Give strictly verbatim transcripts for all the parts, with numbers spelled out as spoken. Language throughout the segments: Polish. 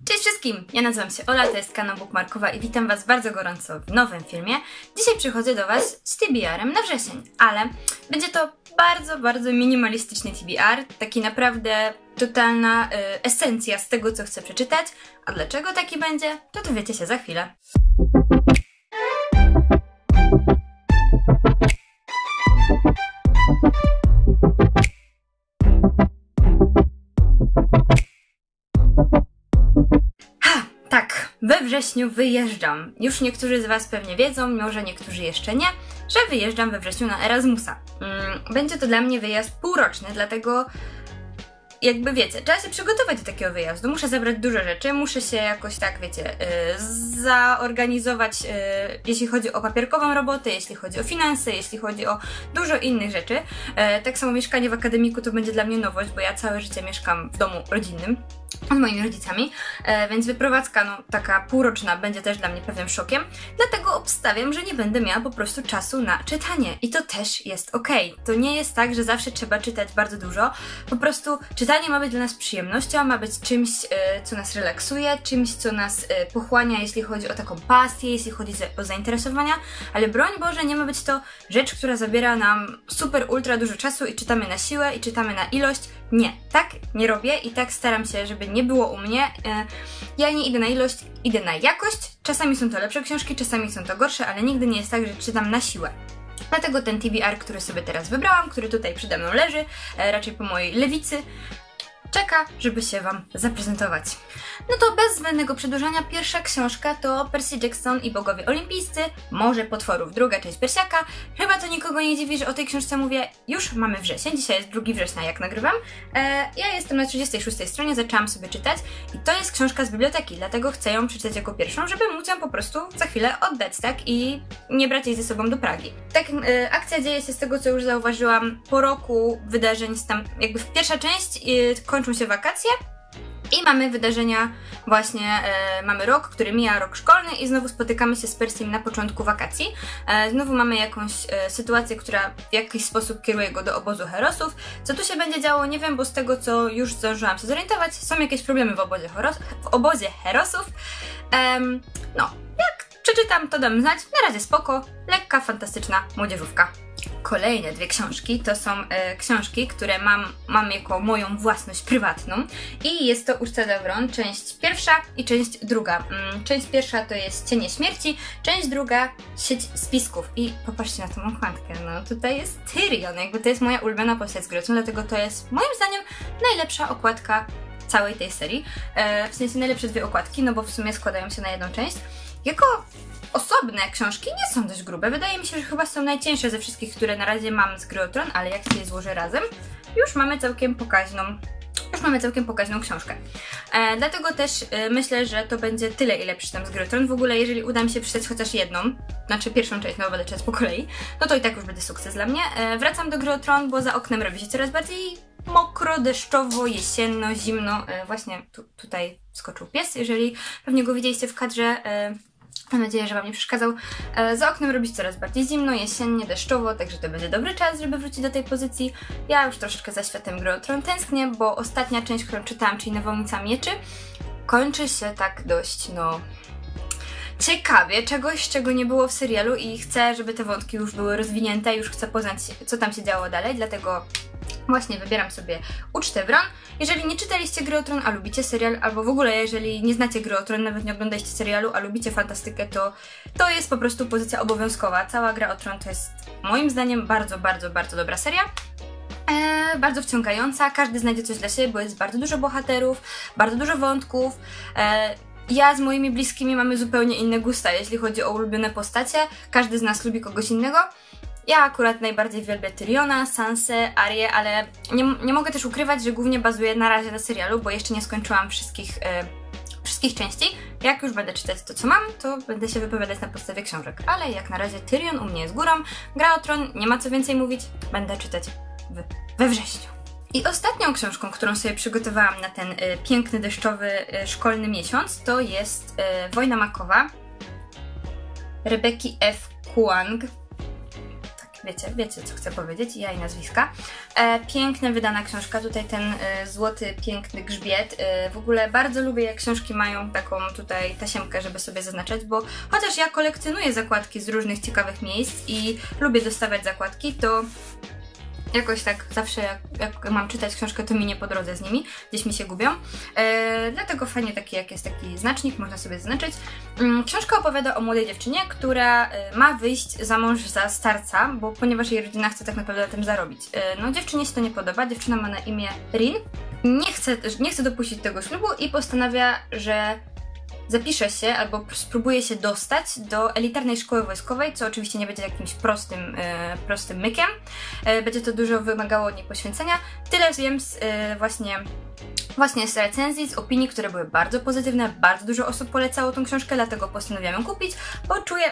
Cześć wszystkim! Ja nazywam się Ola, to jest kanał Bookmarkowa i witam Was bardzo gorąco w nowym filmie. Dzisiaj przychodzę do Was z T B R-em na wrzesień, ale będzie to bardzo, bardzo minimalistyczny T B R, taki naprawdę totalna y, esencja z tego, co chcę przeczytać. A dlaczego taki będzie, to dowiecie się za chwilę. We wrześniu wyjeżdżam. Już niektórzy z Was pewnie wiedzą, może niektórzy jeszcze nie, że wyjeżdżam we wrześniu na Erasmusa. Będzie to dla mnie wyjazd półroczny, dlatego jakby wiecie, trzeba się przygotować do takiego wyjazdu. Muszę zabrać dużo rzeczy, muszę się jakoś tak, wiecie, yy, zaorganizować, yy, jeśli chodzi o papierkową robotę, jeśli chodzi o finanse, jeśli chodzi o dużo innych rzeczy. Yy, tak samo mieszkanie w akademiku to będzie dla mnie nowość, bo ja całe życie mieszkam w domu rodzinnym z moimi rodzicami, e, więc wyprowadzka no, taka półroczna będzie też dla mnie pewnym szokiem, dlatego obstawiam, że nie będę miała po prostu czasu na czytanie i to też jest okej. To nie jest tak, że zawsze trzeba czytać bardzo dużo, po prostu czytanie ma być dla nas przyjemnością, ma być czymś, e, co nas relaksuje, czymś, co nas e, pochłania, jeśli chodzi o taką pasję, jeśli chodzi o zainteresowania, ale broń Boże, nie ma być to rzecz, która zabiera nam super, ultra dużo czasu i czytamy na siłę i czytamy na ilość. Nie, tak nie robię i tak staram się, żeby nie było u mnie. Ja nie idę na ilość, idę na jakość. Czasami są to lepsze książki, czasami są to gorsze, ale nigdy nie jest tak, że czytam na siłę. Dlatego ten T B R, który sobie teraz wybrałam, który tutaj przede mną leży, raczej po mojej lewicy, czeka, żeby się Wam zaprezentować. No to bez zbędnego przedłużania, pierwsza książka to Percy Jackson i Bogowie Olimpijscy, Morze Potworów, druga część Persiaka. Chyba to nikogo nie dziwi, że o tej książce mówię. Już mamy wrzesień, dzisiaj jest drugiego września, jak nagrywam. E, ja jestem na trzydziestej szóstej stronie, zaczęłam sobie czytać i to jest książka z biblioteki, dlatego chcę ją przeczytać jako pierwszą, żeby móc ją po prostu za chwilę oddać, tak? I nie brać jej ze sobą do Pragi. Tak, e, akcja dzieje się z tego, co już zauważyłam po roku wydarzeń, tam jakby w pierwsza część e, kończą się wakacje i mamy wydarzenia właśnie, e, mamy rok, który mija, rok szkolny i znowu spotykamy się z Persym na początku wakacji. E, znowu mamy jakąś e, sytuację, która w jakiś sposób kieruje go do obozu herosów. Co tu się będzie działo, nie wiem, bo z tego, co już zdążyłam się zorientować, są jakieś problemy w obozie, heros w obozie herosów. E, no, jak przeczytam, to dam znać. Na razie spoko, lekka, fantastyczna młodzieżówka. Kolejne dwie książki to są e, książki, które mam, mam jako moją własność prywatną i jest to Uczta do Wron, część pierwsza i część druga. Mm, część pierwsza to jest Cienie Śmierci, część druga Sieć Spisków i popatrzcie na tą okładkę, no tutaj jest Tyrion, jakby to jest moja ulubiona postać z gry, dlatego to jest moim zdaniem najlepsza okładka całej tej serii, e, w sensie najlepsze dwie okładki, no bo w sumie składają się na jedną część. Jako osobne książki nie są dość grube. Wydaje mi się, że chyba są najcięższe ze wszystkich, które na razie mam z Gry o Tron, ale jak się je złożę razem, już mamy całkiem pokaźną, już mamy całkiem pokaźną książkę. E, dlatego też e, myślę, że to będzie tyle, ile przeczytam z Gry o Tron. W ogóle, jeżeli uda mi się przeczytać chociaż jedną, znaczy pierwszą część, no będę czytać po kolei, no to i tak już będzie sukces dla mnie. E, wracam do Gry o Tron, bo za oknem robi się coraz bardziej mokro, deszczowo, jesienno, zimno. E, właśnie tu, tutaj skoczył pies, jeżeli pewnie go widzieliście w kadrze. E, Mam nadzieję, że Wam nie przeszkadzał. E, za oknem robi się coraz bardziej zimno, jesiennie, deszczowo, także to będzie dobry czas, żeby wrócić do tej pozycji. Ja już troszeczkę za światem Gry o Tron tęsknię, bo ostatnia część, którą czytałam, czyli Nawałnica Mieczy, kończy się tak dość, no... ciekawie, czegoś, czego nie było w serialu i chcę, żeby te wątki już były rozwinięte, już chcę poznać, co tam się działo dalej, dlatego właśnie wybieram sobie Ucztę Wron. Jeżeli nie czytaliście Gry o Tron, a lubicie serial, albo w ogóle jeżeli nie znacie Gry o Tron, nawet nie oglądaliście serialu, a lubicie fantastykę, to to jest po prostu pozycja obowiązkowa. Cała Gra o Tron to jest moim zdaniem bardzo, bardzo, bardzo dobra seria. Eee, bardzo wciągająca, każdy znajdzie coś dla siebie, bo jest bardzo dużo bohaterów, bardzo dużo wątków. Eee, Ja z moimi bliskimi mamy zupełnie inne gusta, jeśli chodzi o ulubione postacie. Każdy z nas lubi kogoś innego. Ja akurat najbardziej wielbię Tyriona, Sansę, Arię, ale nie, nie mogę też ukrywać, że głównie bazuję na razie na serialu, bo jeszcze nie skończyłam wszystkich, e, wszystkich części. Jak już będę czytać to, co mam, to będę się wypowiadać na podstawie książek. Ale jak na razie Tyrion u mnie jest górą, Gra o Tron, nie ma co więcej mówić, będę czytać w, we wrześniu. I ostatnią książką, którą sobie przygotowałam na ten y, piękny, deszczowy, y, szkolny miesiąc, to jest y, Wojna Makowa Rebeki F. Kuang. Tak, wiecie, wiecie co chcę powiedzieć, ja i nazwiska. E, piękna, wydana książka, tutaj ten e, złoty, piękny grzbiet. E, w ogóle bardzo lubię, jak książki mają taką tutaj tasiemkę, żeby sobie zaznaczać, bo chociaż ja kolekcjonuję zakładki z różnych ciekawych miejsc i lubię dostawać zakładki, to jakoś tak zawsze jak, jak mam czytać książkę, to mi nie po drodze z nimi, gdzieś mi się gubią. E, dlatego fajnie taki, jak jest taki znacznik, można sobie zaznaczyć. Mm, książka opowiada o młodej dziewczynie, która e, ma wyjść za mąż za starca, bo ponieważ jej rodzina chce tak naprawdę na tym zarobić. E, no dziewczynie się to nie podoba, dziewczyna ma na imię Rin, nie chce, nie chce dopuścić tego ślubu i postanawia, że zapisze się albo spróbuje się dostać do elitarnej szkoły wojskowej, co oczywiście nie będzie jakimś prostym, e, prostym mykiem. E, będzie to dużo wymagało od niej poświęcenia. Tyle wiem z, e, właśnie, właśnie z recenzji, z opinii, które były bardzo pozytywne. Bardzo dużo osób polecało tą książkę, dlatego postanowiłam ją kupić, bo czuję...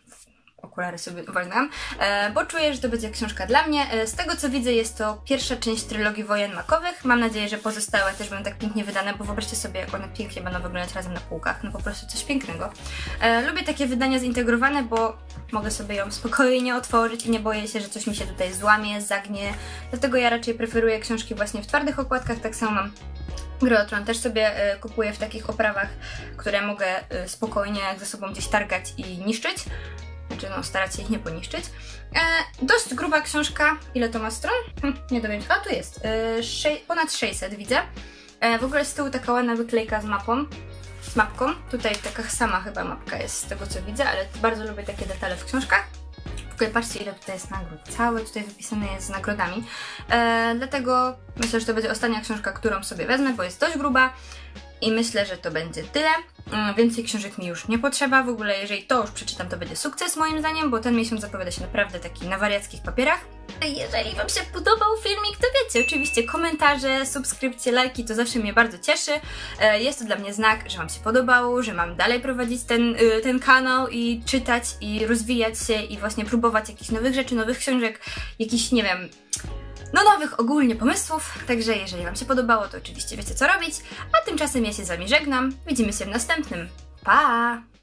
Okulary sobie uwolniłam, e, bo czuję, że to będzie książka dla mnie. E, z tego co widzę, jest to pierwsza część trylogii Wojen Makowych. Mam nadzieję, że pozostałe też będą tak pięknie wydane, bo wyobraźcie sobie, jak one pięknie będą wyglądać razem na półkach. No po prostu coś pięknego. E, lubię takie wydania zintegrowane, bo mogę sobie ją spokojnie otworzyć i nie boję się, że coś mi się tutaj złamie, zagnie. Dlatego ja raczej preferuję książki właśnie w twardych okładkach. Tak samo mam Gry o Tron, też sobie y, kupuję w takich oprawach, które mogę y, spokojnie ze sobą gdzieś targać i niszczyć. Znaczy, no, starać się ich nie poniszczyć. E, dość gruba książka. Ile to ma stron? Hm, nie dowiem. A, tu jest. E, ponad sześćset widzę. E, w ogóle z tyłu taka ładna wyklejka z mapą. Z mapką. Tutaj taka sama chyba mapka jest z tego co widzę, ale bardzo lubię takie detale w książkach. W ogóle patrzcie, ile tutaj jest nagród. Całe tutaj wypisane jest z nagrodami. E, dlatego myślę, że to będzie ostatnia książka, którą sobie wezmę, bo jest dość gruba. I myślę, że to będzie tyle. Więcej książek mi już nie potrzeba. W ogóle jeżeli to już przeczytam, to będzie sukces moim zdaniem, bo ten miesiąc zapowiada się naprawdę taki na wariackich papierach. Jeżeli Wam się podobał filmik, to wiecie, oczywiście komentarze, subskrypcje, lajki, to zawsze mnie bardzo cieszy. Jest to dla mnie znak, że Wam się podobało, że mam dalej prowadzić ten, ten kanał i czytać i rozwijać się i właśnie próbować jakichś nowych rzeczy, nowych książek, jakichś, nie wiem, no nowych ogólnie pomysłów, także jeżeli Wam się podobało, to oczywiście wiecie co robić, a tymczasem ja się z Wami żegnam, widzimy się w następnym. Pa!